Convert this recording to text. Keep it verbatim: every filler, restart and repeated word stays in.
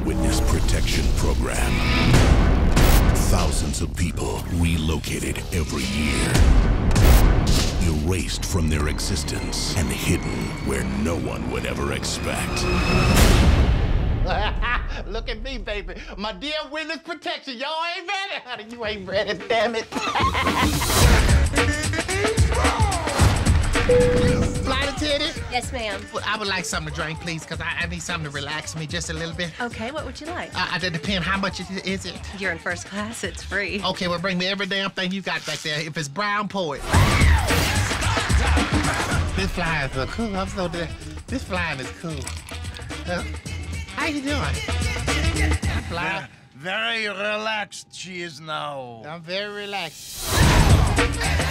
Witness Protection Program. Thousands of people relocated every year. Erased from their existence and hidden where no one would ever expect. Look at me, baby. My dear witness protection. Y'all ain't ready, honey. You ain't ready, damn it. Flight attendant? Yes, ma'am. Well, I would like something to drink, please, because I, I need something to relax me just a little bit. Okay, what would you like? Uh, it depends. How much it, is it? You're in first class. It's free. Okay, well, bring me every damn thing you got back there. If it's brown, pour it. This flying is so cool. I'm so dead. This flying is cool. Uh, how you doing? Flying. Very relaxed she is now. I'm very relaxed.